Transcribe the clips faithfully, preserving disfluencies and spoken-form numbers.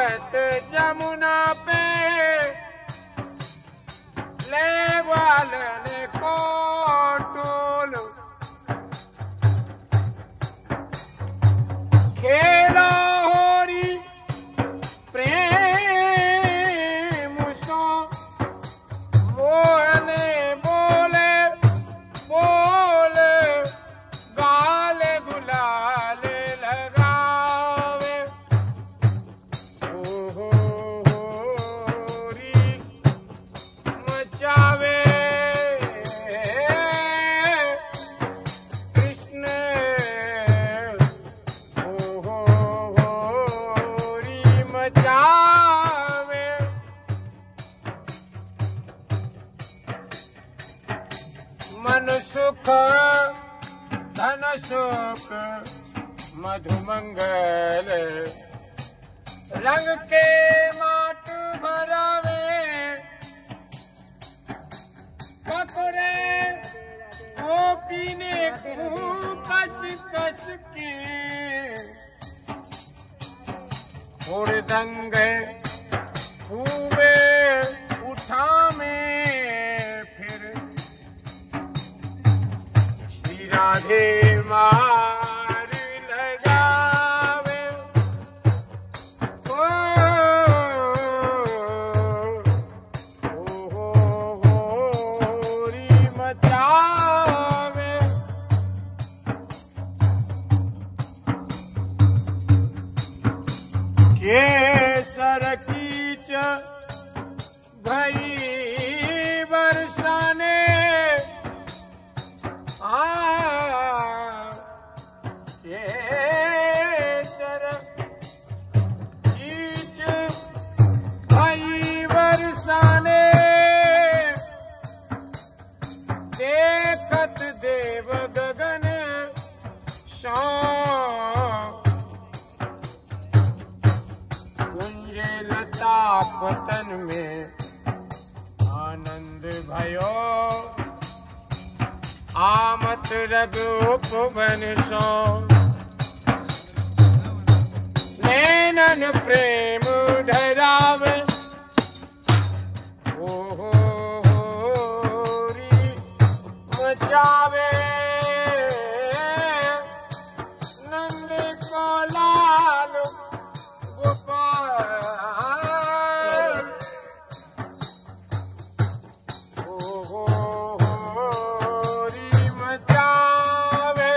आवत जमुना पे ले वालन को टोल खेला होरी प्रेम सो बोले बोले बोले गाले गुलाले लगावे ओ हो होरी मचावे कृष्ण ओ हो होरी मचावे मन सुख धन सुख मधुमंगल रंग के माट भरावे पकड़े गोपी ने कस कस के हुड़दंग खूबे उठा में फिर श्री राधे मार लगावे ओ हो होरी मचावे केसर कीच भई बरसाने आ केसर कीच भई बरसाने देखत देव गगन सो कुंजे लता पतन में आनंद भयो आमत रघुपवन सो नैनन प्रेम धरावे ओ हो होरी मचावे नंद को लाल गोपाल ओ हो होरी मचावे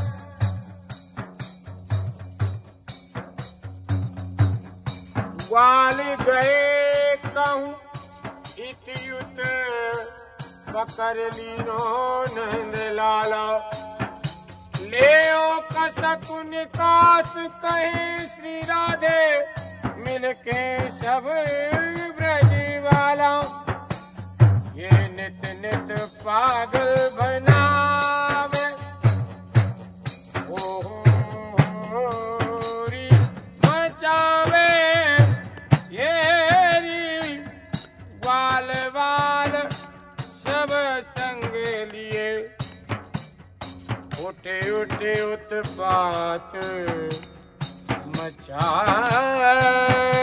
ग्वाल गए कहूँ इतयुत पकर लीनो नंद लाला लेओ कसकुन कास कहे श्री राधे मिलके सब ब्रज वाला ये नित नित पागल बनावे ओ होरी मचावे ये री ग्वाल वाल सब संग लिए उठे उठे उत्पात मचा